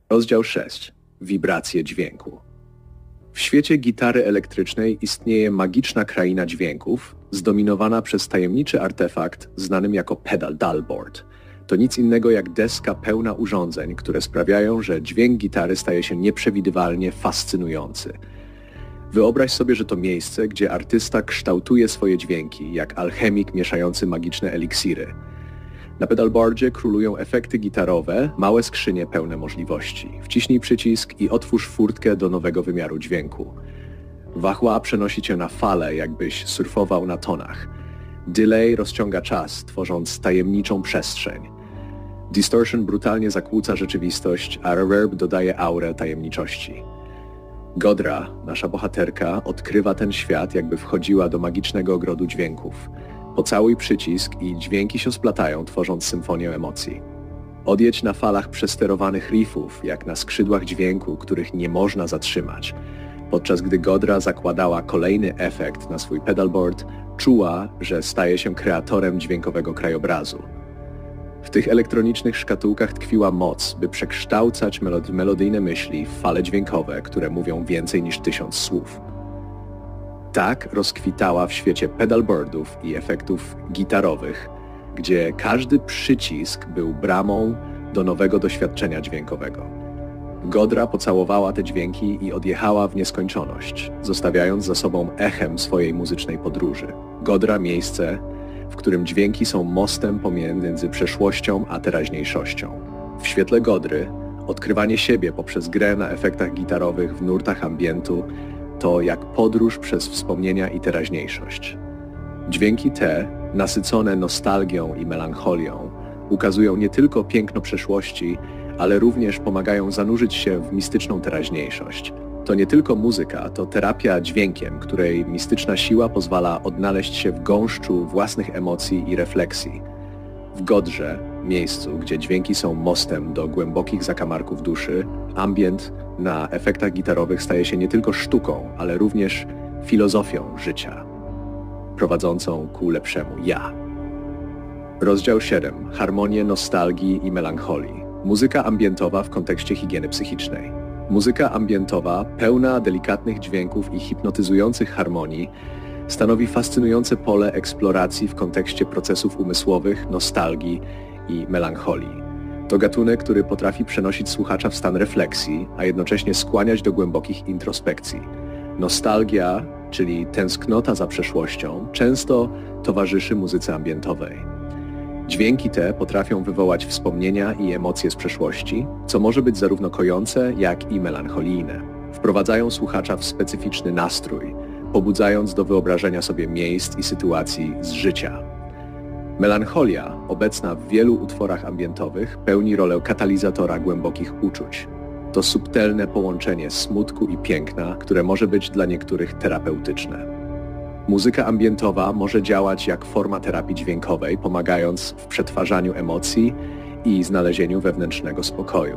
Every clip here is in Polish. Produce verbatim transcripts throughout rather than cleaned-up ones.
Rozdział szósty. Wibracje dźwięku. W świecie gitary elektrycznej istnieje magiczna kraina dźwięków, zdominowana przez tajemniczy artefakt znanym jako pedal dullboard. To nic innego jak deska pełna urządzeń, które sprawiają, że dźwięk gitary staje się nieprzewidywalnie fascynujący. Wyobraź sobie, że to miejsce, gdzie artysta kształtuje swoje dźwięki, jak alchemik mieszający magiczne eliksiry. Na pedalboardzie królują efekty gitarowe, małe skrzynie pełne możliwości. Wciśnij przycisk i otwórz furtkę do nowego wymiaru dźwięku. Wahła przenosi cię na fale, jakbyś surfował na tonach. Delay rozciąga czas, tworząc tajemniczą przestrzeń. Distortion brutalnie zakłóca rzeczywistość, a reverb dodaje aurę tajemniczości. Godra, nasza bohaterka, odkrywa ten świat, jakby wchodziła do magicznego ogrodu dźwięków. Pocałuj przycisk i dźwięki się splatają, tworząc symfonię emocji. Odjedź na falach przesterowanych riffów, jak na skrzydłach dźwięku, których nie można zatrzymać. Podczas gdy Godra zakładała kolejny efekt na swój pedalboard, czuła, że staje się kreatorem dźwiękowego krajobrazu. W tych elektronicznych szkatułkach tkwiła moc, by przekształcać melod- melodyjne myśli w fale dźwiękowe, które mówią więcej niż tysiąc słów. Tak rozkwitała w świecie pedalboardów i efektów gitarowych, gdzie każdy przycisk był bramą do nowego doświadczenia dźwiękowego. Godra pocałowała te dźwięki i odjechała w nieskończoność, zostawiając za sobą echem swojej muzycznej podróży. Godra - miejsce, w którym dźwięki są mostem pomiędzy przeszłością a teraźniejszością. W świetle Godry odkrywanie siebie poprzez grę na efektach gitarowych w nurtach ambientu to jak podróż przez wspomnienia i teraźniejszość. Dźwięki te, nasycone nostalgią i melancholią, ukazują nie tylko piękno przeszłości, ale również pomagają zanurzyć się w mistyczną teraźniejszość. To nie tylko muzyka, to terapia dźwiękiem, której mistyczna siła pozwala odnaleźć się w gąszczu własnych emocji i refleksji. W Godrze, miejscu, gdzie dźwięki są mostem do głębokich zakamarków duszy, ambient na efektach gitarowych staje się nie tylko sztuką, ale również filozofią życia, prowadzącą ku lepszemu ja. Rozdział siódmy. Harmonie nostalgii i melancholii. Muzyka ambientowa w kontekście higieny psychicznej. Muzyka ambientowa, pełna delikatnych dźwięków i hipnotyzujących harmonii, stanowi fascynujące pole eksploracji w kontekście procesów umysłowych, nostalgii i melancholii. To gatunek, który potrafi przenosić słuchacza w stan refleksji, a jednocześnie skłaniać do głębokich introspekcji. Nostalgia, czyli tęsknota za przeszłością, często towarzyszy muzyce ambientowej. Dźwięki te potrafią wywołać wspomnienia i emocje z przeszłości, co może być zarówno kojące, jak i melancholijne. Wprowadzają słuchacza w specyficzny nastrój, pobudzając do wyobrażenia sobie miejsc i sytuacji z życia. Melancholia, obecna w wielu utworach ambientowych, pełni rolę katalizatora głębokich uczuć. To subtelne połączenie smutku i piękna, które może być dla niektórych terapeutyczne. Muzyka ambientowa może działać jak forma terapii dźwiękowej, pomagając w przetwarzaniu emocji i znalezieniu wewnętrznego spokoju.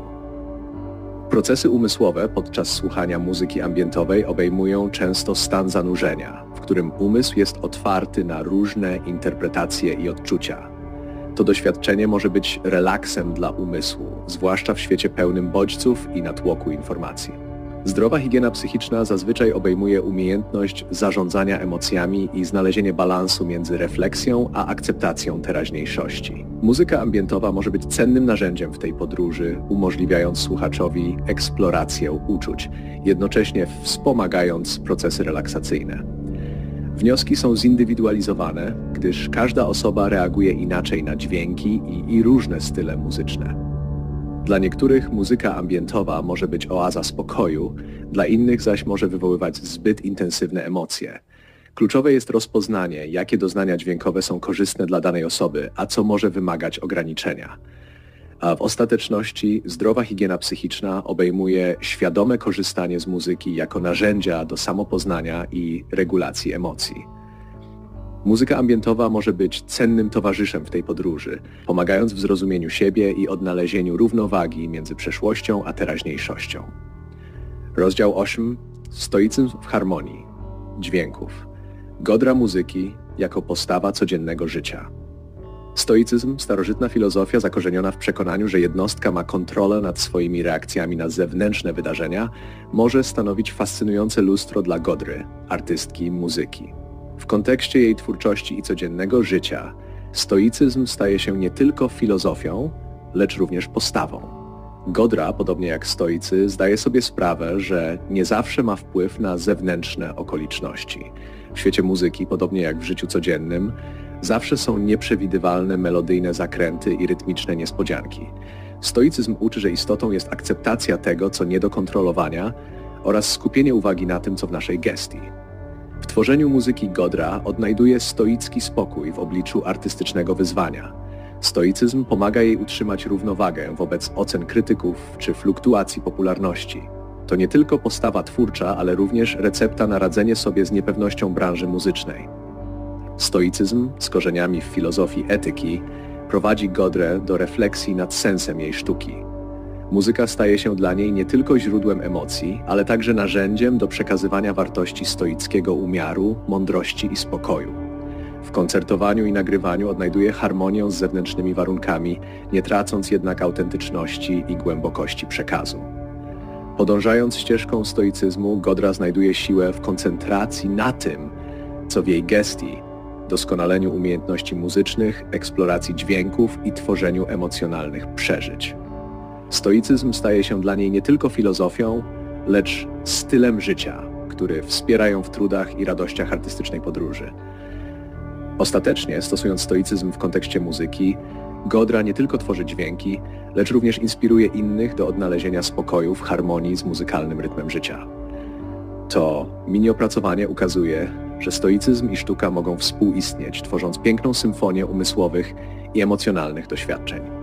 Procesy umysłowe podczas słuchania muzyki ambientowej obejmują często stan zanurzenia, w którym umysł jest otwarty na różne interpretacje i odczucia. To doświadczenie może być relaksem dla umysłu, zwłaszcza w świecie pełnym bodźców i natłoku informacji. Zdrowa higiena psychiczna zazwyczaj obejmuje umiejętność zarządzania emocjami i znalezienie balansu między refleksją a akceptacją teraźniejszości. Muzyka ambientowa może być cennym narzędziem w tej podróży, umożliwiając słuchaczowi eksplorację uczuć, jednocześnie wspomagając procesy relaksacyjne. Wnioski są zindywidualizowane, gdyż każda osoba reaguje inaczej na dźwięki i, i różne style muzyczne. Dla niektórych muzyka ambientowa może być oaza spokoju, dla innych zaś może wywoływać zbyt intensywne emocje. Kluczowe jest rozpoznanie, jakie doznania dźwiękowe są korzystne dla danej osoby, a co może wymagać ograniczenia. A w ostateczności zdrowa higiena psychiczna obejmuje świadome korzystanie z muzyki jako narzędzia do samopoznania i regulacji emocji. Muzyka ambientowa może być cennym towarzyszem w tej podróży, pomagając w zrozumieniu siebie i odnalezieniu równowagi między przeszłością a teraźniejszością. Rozdział ósmy. Stoicyzm w harmonii. Dźwięków. Godra muzyki jako postawa codziennego życia. Stoicyzm, starożytna filozofia zakorzeniona w przekonaniu, że jednostka ma kontrolę nad swoimi reakcjami na zewnętrzne wydarzenia, może stanowić fascynujące lustro dla Godry, artystki muzyki. W kontekście jej twórczości i codziennego życia, stoicyzm staje się nie tylko filozofią, lecz również postawą. Godra, podobnie jak stoicy, zdaje sobie sprawę, że nie zawsze ma wpływ na zewnętrzne okoliczności. W świecie muzyki, podobnie jak w życiu codziennym, zawsze są nieprzewidywalne melodyjne zakręty i rytmiczne niespodzianki. Stoicyzm uczy, że istotą jest akceptacja tego, co nie do kontrolowania oraz skupienie uwagi na tym, co w naszej gestii. W tworzeniu muzyki Godra odnajduje stoicki spokój w obliczu artystycznego wyzwania. Stoicyzm pomaga jej utrzymać równowagę wobec ocen krytyków czy fluktuacji popularności. To nie tylko postawa twórcza, ale również recepta na radzenie sobie z niepewnością branży muzycznej. Stoicyzm, z korzeniami w filozofii etyki, prowadzi Godrę do refleksji nad sensem jej sztuki. Muzyka staje się dla niej nie tylko źródłem emocji, ale także narzędziem do przekazywania wartości stoickiego umiaru, mądrości i spokoju. W koncertowaniu i nagrywaniu odnajduje harmonię z zewnętrznymi warunkami, nie tracąc jednak autentyczności i głębokości przekazu. Podążając ścieżką stoicyzmu, Godra znajduje siłę w koncentracji na tym, co w jej gestii, doskonaleniu umiejętności muzycznych, eksploracji dźwięków i tworzeniu emocjonalnych przeżyć. Stoicyzm staje się dla niej nie tylko filozofią, lecz stylem życia, który wspiera ją w trudach i radościach artystycznej podróży. Ostatecznie, stosując stoicyzm w kontekście muzyki, Godra nie tylko tworzy dźwięki, lecz również inspiruje innych do odnalezienia spokoju w harmonii z muzykalnym rytmem życia. To mini opracowanie ukazuje, że stoicyzm i sztuka mogą współistnieć, tworząc piękną symfonię umysłowych i emocjonalnych doświadczeń.